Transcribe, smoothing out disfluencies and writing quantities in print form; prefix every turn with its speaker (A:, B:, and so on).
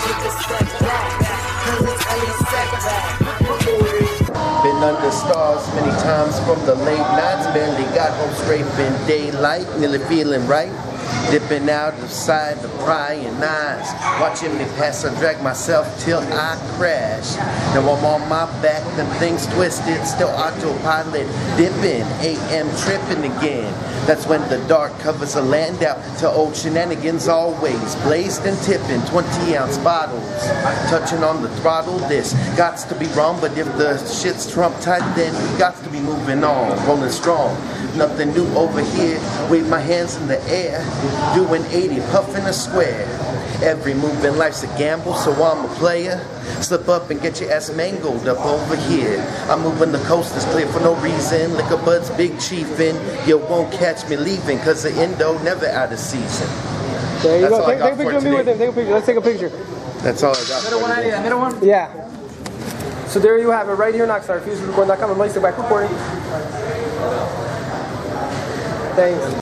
A: take a step back, cause it's only setback.
B: Been under stars many times from the late nights, barely got home scraping daylight, nearly feeling right. Dipping out of sight of prying eyes, watching me pass, I drag myself till I crash. Now I'm on my back, them things twisted, still autopilot, dipping, AM tripping again. That's when the dark covers the land out to old shenanigans always. Blazed and tipping 20-ounce bottles, touching on the throttle. This gots to be wrong, but if the shit's Trump tight, then gots to be moving on, rolling strong. Nothing new over here, wave my hands in the air, doing 80, puffing a square. Every move in life's a gamble, so I'm a player. Slip up and get your ass mangled up over here. I'm moving the coast is clear for no reason. Liquor buds, big chiefin'. You won't catch me leaving, cause the endo never out of season.
C: There you
B: That's
C: go. Take a picture of me with him. Take a picture. Let's take a picture.
B: That's all I got.
C: Middle one, that middle one? Yeah. So there you have it, right here on oxnard. FuseRecord.com. I'm Mike back recording. Thanks.